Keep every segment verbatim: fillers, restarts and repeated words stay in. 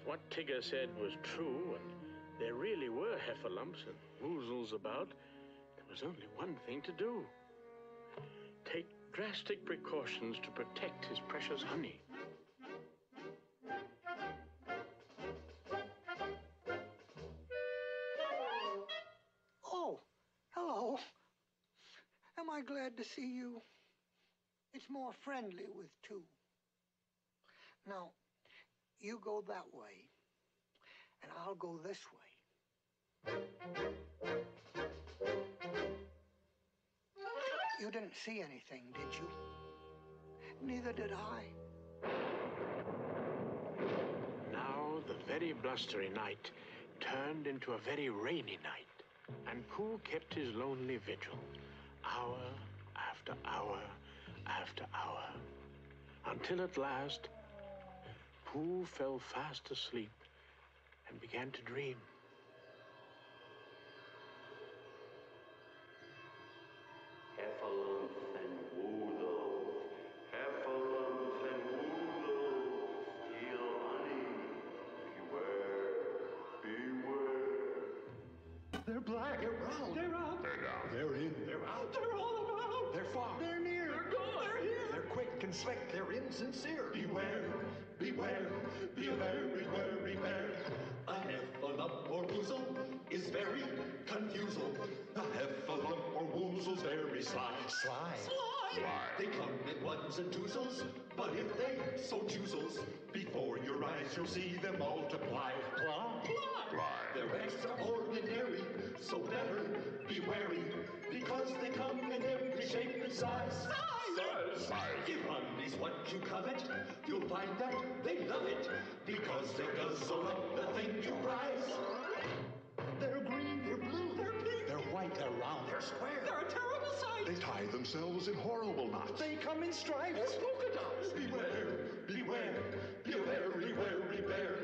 what Tigger said was true, and there really were Heffalumps and Woozles about, there was only one thing to do. Take drastic precautions to protect his precious honey. Oh, hello. Am I glad to see you? It's more friendly with two. Now, you go that way, and I'll go this way. You didn't see anything, did you? Neither did I. Now the very blustery night turned into a very rainy night, and Pooh kept his lonely vigil, hour after hour after hour, until at last Pooh fell fast asleep and began to dream. Heffalumps and Woozles, Heffalumps and Woozles, steal honey. Beware, beware. They're black. They're brown. They're up. They're down. They're in. They're out. They're all about. They're far. They're near. They're gone. They're here. They're quick and slick. They're insincere. Beware, beware, beware, beware, beware. A heffalump or woozle is very confusal. A heffalump or woozle's very sly. Sly. Sly. Sly. They come in ones and twozles, but if they so choozles, before your eyes you'll see them multiply. Fly. Fly. Fly. They're extraordinary, so better be wary, because they come in every shape and size. Size! Size. If honey's what you covet, you'll find that they love it, because they guzzle up the thing you prize. They're green, they're blue, they're pink, they're white, they're round, they're square, they're a terrible sight. They tie themselves in horrible knots. They come in stripes or polka dots. Beware, beware, beware, beware, beware.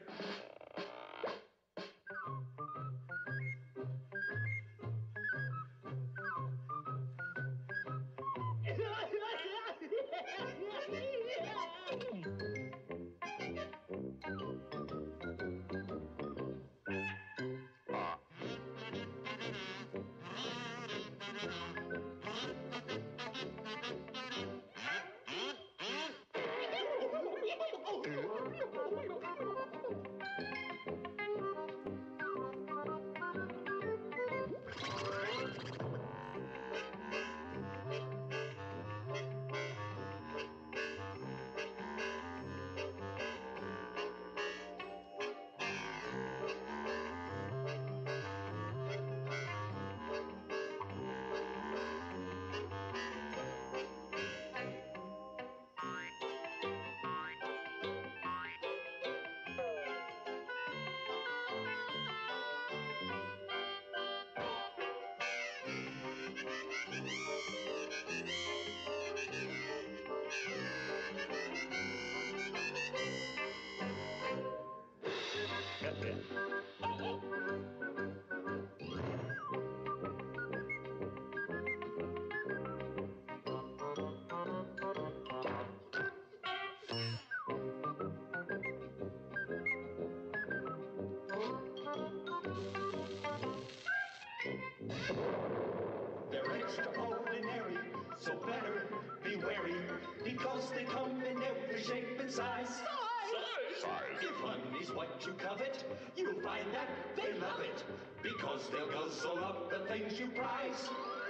They're extraordinary, so better be wary, because they come in every shape and size. Size! Size. If honey's what you covet, you'll find that they love it, because they'll guzzle up the things you prize.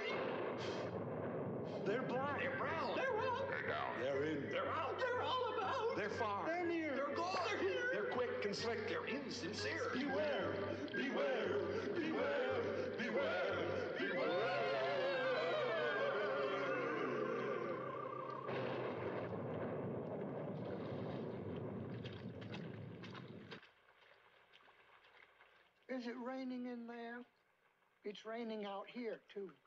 They're black. They're brown. They're up. They're down. They're in. They're out. They're all about. They're far. They're near. They're gone. They're here. They're quick and slick. They're insincere. Beware, beware, beware, beware, beware. Is it raining in there? It's raining out here, too.